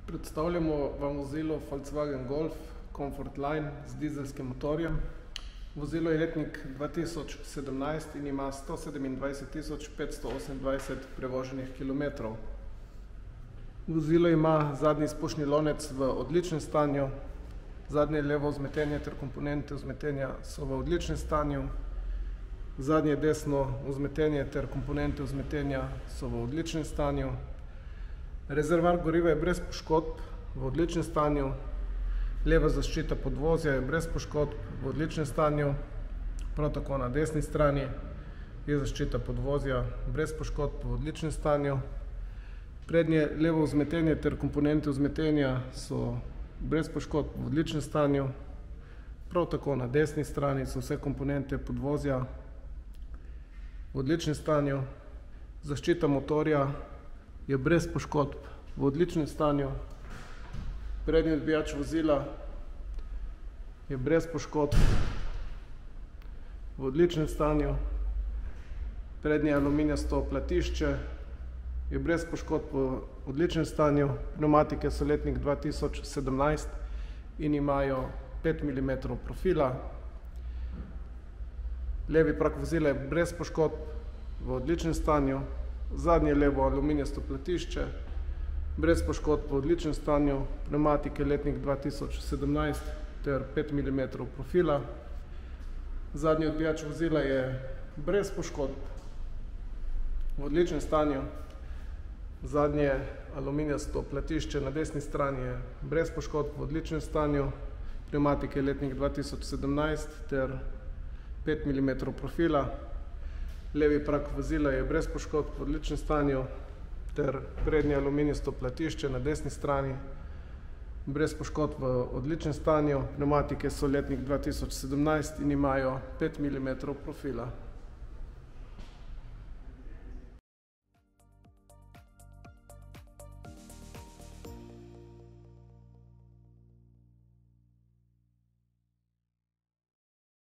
Predstavljamo vam vozilo Volkswagen Golf Comfort Line z dizelskim motorjem. Vozilo je letnik 2017 in ima 127.528 prevoženih kilometrov. Vozilo ima zadnji izpušni lonec v odličnem stanju, zadnje levo vzmetenje ter komponente vzmetenja so v odličnem stanju, zadnje desno vzmetenje ter komponente vzmetenja so v odličnem stanju. Rezervoar goriva je brez poškodb, v odličnem stanju. Leva zaščita podvozja je brez poškodb, v odličnem stanju. Prav tako na desni strani je zaščita podvozja brez poškodb, v odličnem stanju. Prednje levo vzmetenje ter komponente vzmetenja so brez poškodb, v odličnem stanju. Prav tako na desni strani so vse komponente podvozja v odličnem stanju. Zaščita motorja je brez poškodb, v odličnem stanju. Prednji odbijač vozila je brez poškodb, v odličnem stanju. Prednje aluminijasto platišče je brez poškodb, v odličnem stanju. Pnevmatike so letnik 2017 in imajo 5 mm profila. Levi prak vozila je brez poškodb, v odličnem stanju. Zadnje levo aluminijasto platišče, brez poškodb, v odličnem stanju. Pnevmatike letnik 2017 ter 5 mm profila. Zadnji odbijač vozila je brez poškodb, v odličnem stanju. Zadnje aluminijasto platišče na desni strani je brez poškodb, v odličnem stanju. Pnevmatike letnik 2017 ter 5 mm profila. Levi prak vozila je brez poškodb, v odličnem stanju, ter prednje aluminijasto platišče na desni strani brez poškodb, v odličnem stanju. Pnevmatike so letnik 2017 in imajo 5 mm profila.